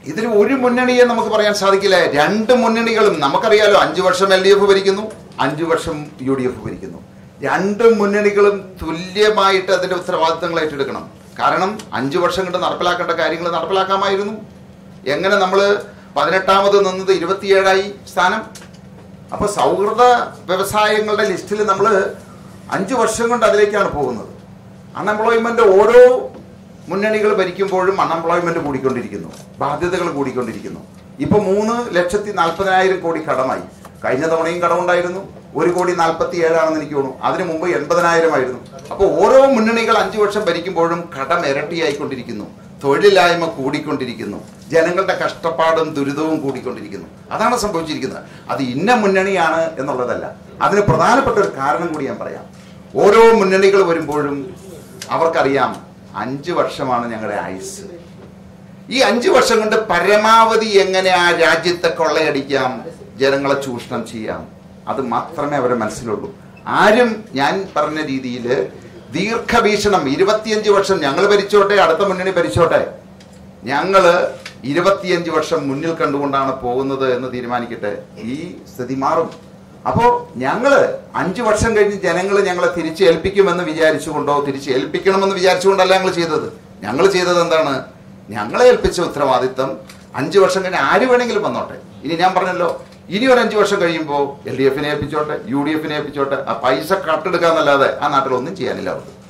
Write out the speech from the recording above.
ഇതിൽ ഒരു മുന്നണിയെ നമുക്ക് പറയാൻ സാധിക്കില്ല. രണ്ട് മുന്നണികളും നമുക്കറിയാലോ, 5 വർഷം LDF ഭരിക്കുന്നു, 5 വർഷം UDF ഭരിക്കുന്നു. രണ്ട് മുന്നണികളും തുല്യമായിട്ട് അതിന്റെ ഉത്തരവാദിത്തങ്ങൾ ഏറ്റെടുക്കണം. കാരണം 5 വർഷം കൊണ്ട് നടപ്പിലാക്കേണ്ട കാര്യങ്ങൾ നടപ്പിലാക്കാമായിരുന്നു. എങ്ങനെ നമ്മൾ 18ാമത് നിന്നത് 27ആയി സ്ഥാനം. അപ്പൊ സൗഹൃദ വ്യവസായങ്ങളുടെ ലിസ്റ്റിൽ നമ്മൾ 5 വർഷം കൊണ്ട് അതിലേക്കാണ് പോകുന്നത്. അൺഎംപ്ലോയ്മെന്റ് ഓരോ മുന്നണികൾ ഭരിക്കുമ്പോഴും അൺഎംപ്ലോയ്മെന്റ് കൂടിക്കൊണ്ടിരിക്കുന്നു, ബാധ്യതകൾ കൂടിക്കൊണ്ടിരിക്കുന്നു. ഇപ്പൊ 3,40,000 കോടി കടമായി. കഴിഞ്ഞ തവണയും കടമുണ്ടായിരുന്നു. 1,47,00,000 എനിക്ക് തോന്നുന്നു. അതിനു മുമ്പ് 80,000 അപ്പോൾ ഓരോ മുന്നണികൾ 5 വർഷം ഭരിക്കുമ്പോഴും കടം ഇരട്ടിയായിക്കൊണ്ടിരിക്കുന്നു, തൊഴിലില്ലായ്മ കൂടിക്കൊണ്ടിരിക്കുന്നു, ജനങ്ങളുടെ കഷ്ടപ്പാടും ദുരിതവും കൂടിക്കൊണ്ടിരിക്കുന്നു. അതാണ് സംഭവിച്ചിരിക്കുന്നത്. അത് ഇന്ന മുന്നണിയാണ് എന്നുള്ളതല്ല. അതിന് പ്രധാനപ്പെട്ട ഒരു കാരണം കൂടി ഞാൻ പറയാം. ഓരോ മുന്നണികൾ വരുമ്പോഴും അവർക്കറിയാം 5 വർഷമാണ് ഞങ്ങളുടെ ആയുസ്. ഈ 5 വർഷം കൊണ്ട് പരമാവധി എങ്ങനെ ആ രാജ്യത്തെ കൊള്ളയടിക്കാം, ജനങ്ങളെ ചൂഷണം ചെയ്യാം, അത് മാത്രമേ അവരെ മനസ്സിലുള്ളൂ. ആരും ഞാൻ പറഞ്ഞ രീതിയിൽ ദീർഘവീക്ഷണം 25 വർഷം ഞങ്ങൾ ഭരിച്ചോട്ടെ, അടുത്ത മുന്നണി ഭരിച്ചോട്ടെ, ഞങ്ങൾ 25 വർഷം മുന്നിൽ കണ്ടുകൊണ്ടാണ് പോകുന്നത് എന്ന് തീരുമാനിക്കട്ടെ. ഈ സ്ഥിതി മാറും. അപ്പോൾ ഞങ്ങൾ 5 വർഷം കഴിഞ്ഞ് ജനങ്ങൾ ഞങ്ങളെ തിരിച്ചേൽപ്പിക്കുമെന്ന് വിചാരിച്ചുകൊണ്ടോ തിരിച്ചേൽപ്പിക്കണമെന്ന് വിചാരിച്ചുകൊണ്ടല്ല ഞങ്ങൾ ചെയ്തത് എന്താണ്? ഞങ്ങളെ ഏൽപ്പിച്ച ഉത്തരവാദിത്തം 5 വർഷം കഴിഞ്ഞ് ആര് വേണമെങ്കിലും വന്നോട്ടെ. ഇനി ഞാൻ പറഞ്ഞല്ലോ, ഇനി ഒരു 5 വർഷം കഴിയുമ്പോൾ LDF-നെ ഏൽപ്പിച്ചോട്ടെ, UDF-നെ ഏൽപ്പിച്ചോട്ടെ, ആ പൈസ കട്ടെടുക്കാന്നല്ലാതെ ആ നാട്ടിൽ ഒന്നും ചെയ്യാനില്ല അവർക്ക്.